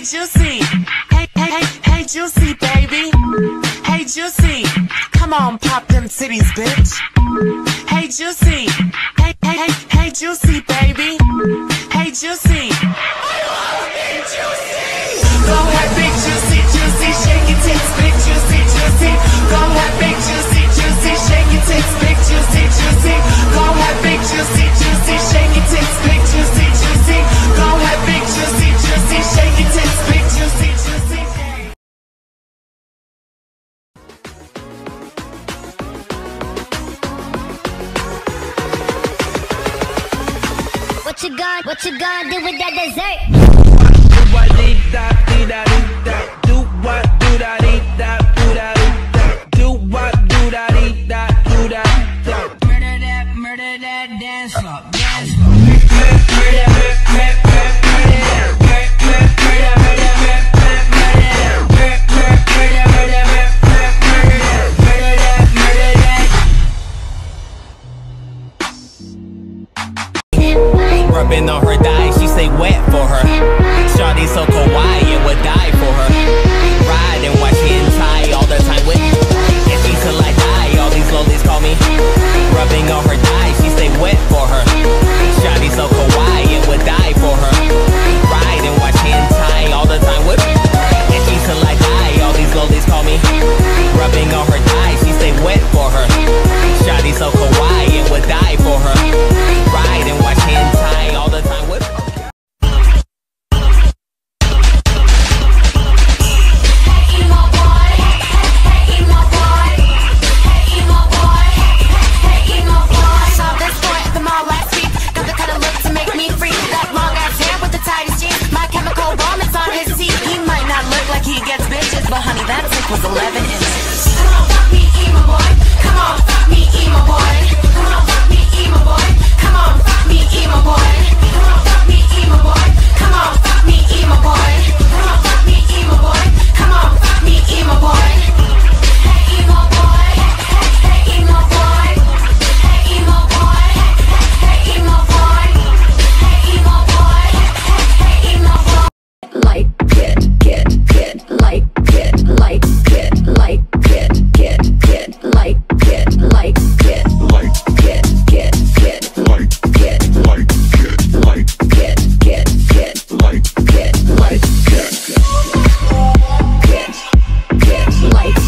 Juicy, hey Juicy baby, hey Juicy, come on pop them titties bitch. Hey Juicy, hey Juicy baby, hey Juicy. I wanna be juicy. Go ahead big juicy, juicy, shake your tits, big juicy, juicy. Go ahead big juicy, juicy, shake your tits, big juicy, juicy. Go ahead big juicy, juicy, shake your tits, big juicy, juicy. Go ahead big juicy, juicy, shake your tits, big juicy, juicy. What you gonna do with that dessert? Do what dee da dee da dee da. Do what do da dee da do da dee da. Do what do da dee da do da da. Murder that dance floor, dance floor. Rubbing on her thigh, she say wet for her. Shawty so kawaii, it would die for her. Ride and watch hentai all the time with me. And she till I die, all these lollies call me. Rubbing on her thigh, she say wet for her. Shawty so kawaii, it would die for her. Ride and watch hentai all the time with me. And she till I die, all these lollies call me. Rubbing on her thigh, she say wet for her. Shawty so kawaii, it would die for her. Ride and watch hentai all the time with me. But honey, that dick was 11 inches. Come on, fuck me, emo boy. Come on, fuck me, emo boy. Come on, fuck me, emo boy. Come on, fuck me, emo boy. Come on, fuck me, emo boy. Come on, fuck me, emo boy. Come on, fuck me, emo boy. Come on, fuck me, emo boy. Hey, emo boy. Hey, emo boy. Hey, emo boy. Hey, emo boy. Hey, emo boy. Hey, emo boy. Like it, like it, like it, like it, get, like it, like it, like it, get, like it, like it, like it, get, like it, like it, like